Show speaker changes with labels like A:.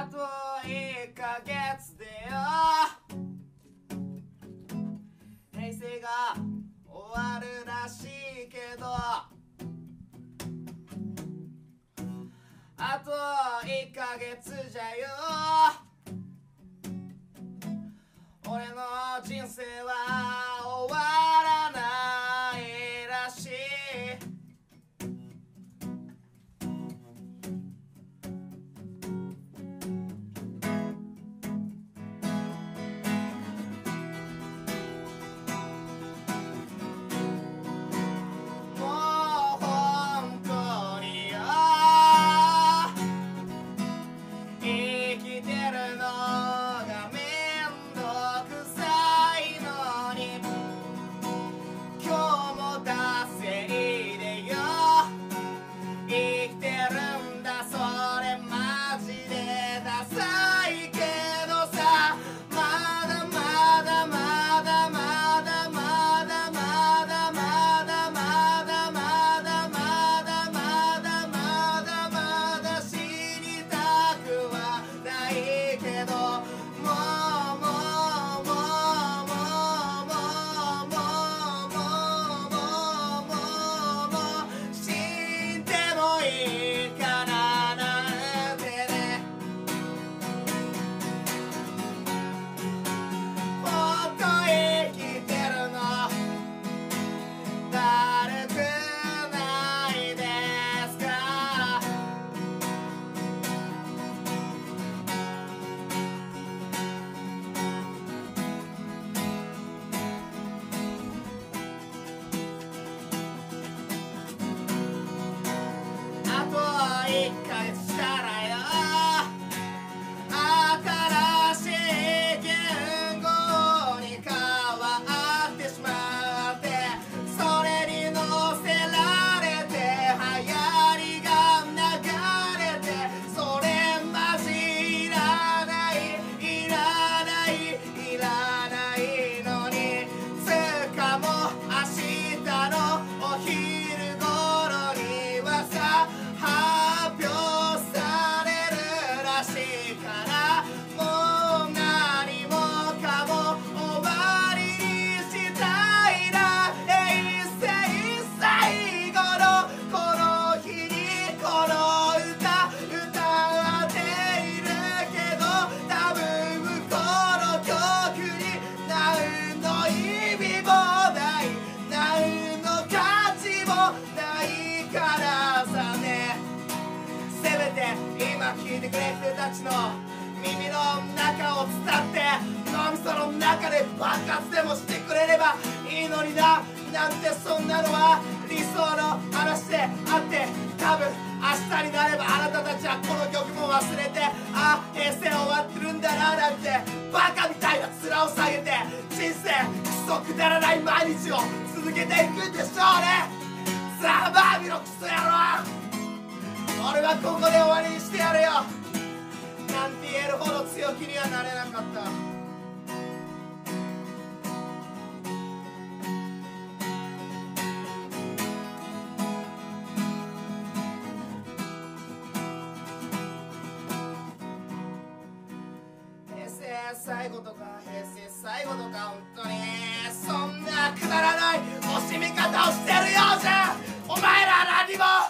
A: あと1ヶ月でよ平成が終わるらしいけどあと1ヶ月じゃよ俺の人生は終わらないらしい聞いてくれ人たちの耳の中を伝って脳みその中で爆発でもしてくれればいいのにななんてそんなのは理想の話であって多分明日になればあなたたちはこの曲も忘れてあ平成終わってるんだななんてバカみたいな面を下げて人生クソくだらない毎日を続けていくんでしょうねザ・バービのクソ野郎俺はここで終わりにしてやるよなんて言えるほど強気にはなれなかった平成最後とか平成最後とか本当にそんなくだらない惜しみ方をしてるようじゃお前ら何も